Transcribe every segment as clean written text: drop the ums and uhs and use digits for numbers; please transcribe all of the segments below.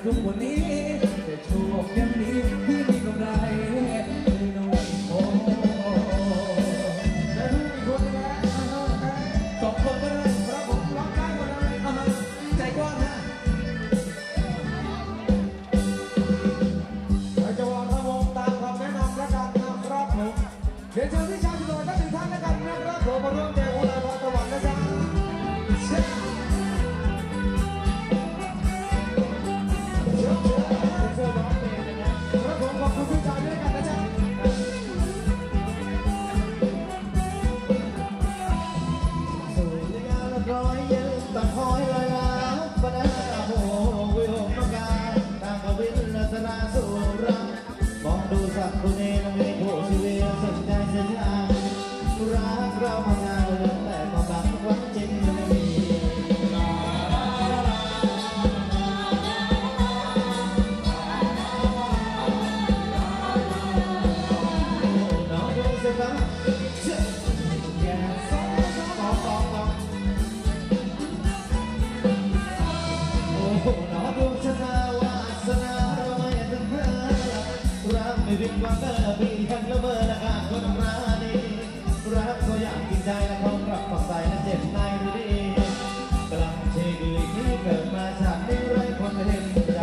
ทุกวันนี้แต่โชคยังดีที่มีกำไรน้องโอ้และทุกคนนะสองคนก็ได้ครับผมร้องได้หมดเลยใจกว้างนะเราจะวางระบบตามคำแนะนำและการนำครับผมเดี๋ยวเชิญพี่ชายพี่น้อยทั้งหนึ่งท่านแล้วกันนะครับผมมาร่วมแจกหัวใจพรสวรรค์นะจ๊ะคนเองไม่โผล่ชีวิตสนใจเสียอย่างรักเรามานานแล้วแต่ความรักวันจริงไม่มีน้องดูสิครับแค่สองโอ้น้องดูชะตาวาสนาเราไม่ถึงเธอรักไม่ผิดหวังก็พี่ทันละเมอละกันก็ต้องรักดีรักก็อยากจริงใจและความรักฝักใสและเจ็บในดูดีกลางเชกุยที่เกิดมาชาตินี้ไร้คนเห็นใจ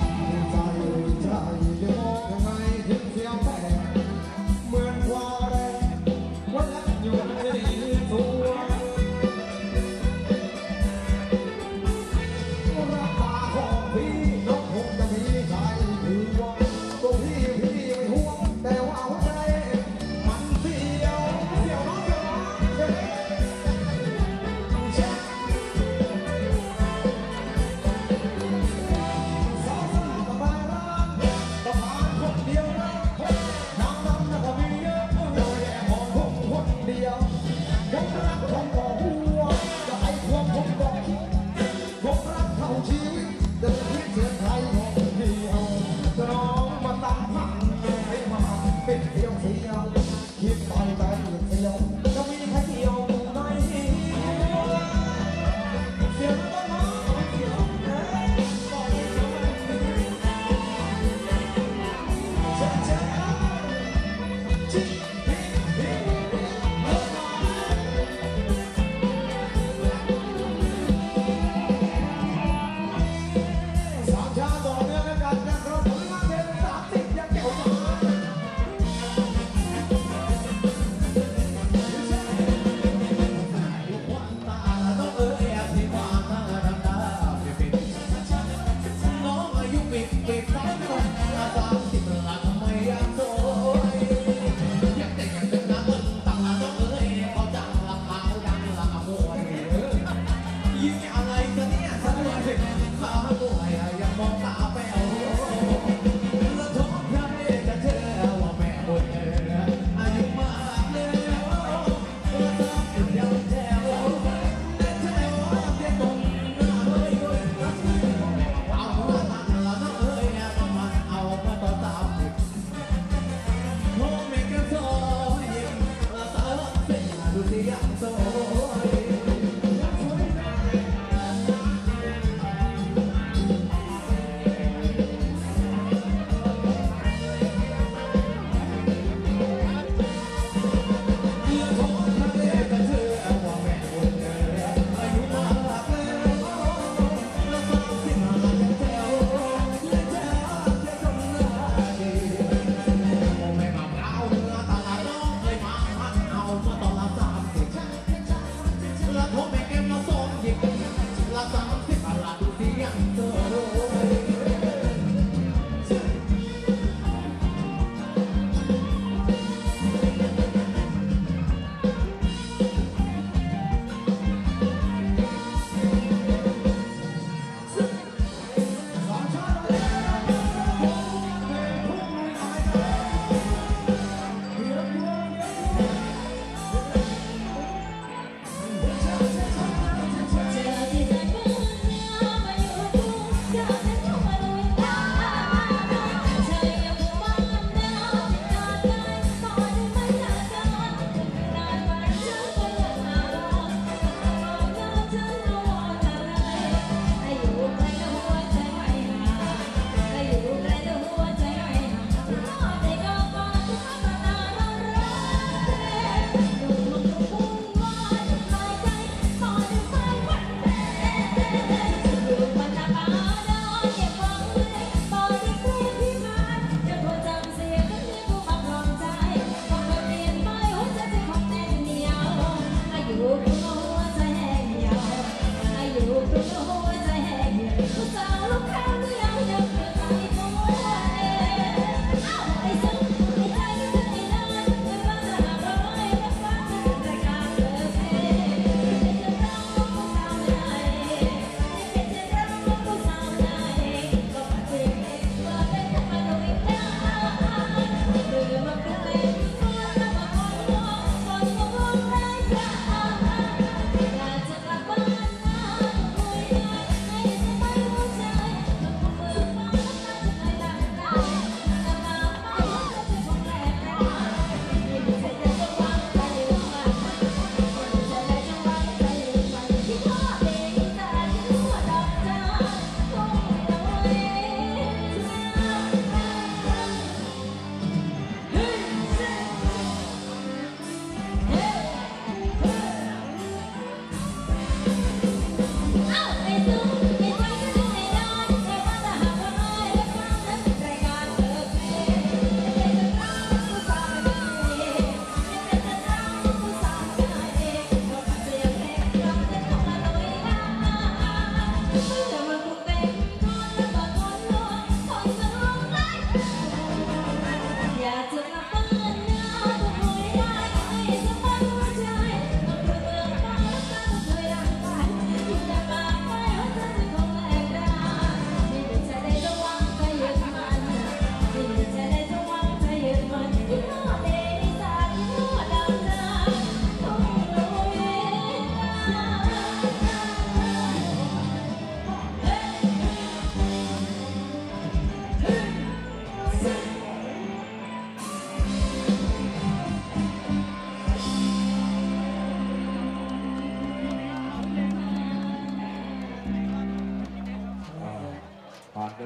เหมือนว่า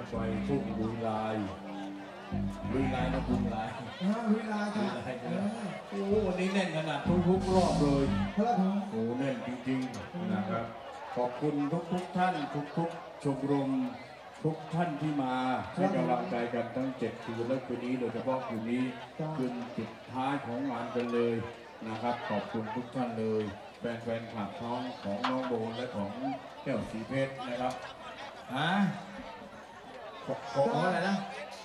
ไปทุ่งลุยลายนะบุญลายเวลาจ้ะโอ้วันนี้แน่นขนาดทุกรอบเลยครับผมโอ้แน่นจริงๆนะครับขอบคุณทุกท่านทุกชมรมทุกท่านที่มาให้กำลังใจกันทั้ง7 คืนและคืนนี้โดยเฉพาะคืนนี้คืนสุดท้ายของงานกันเลยนะครับขอบคุณทุกท่านเลยแฟนๆขับท้องของน้องโบนและของแก้วสีเพชรนะครับฮะขออะไรนะ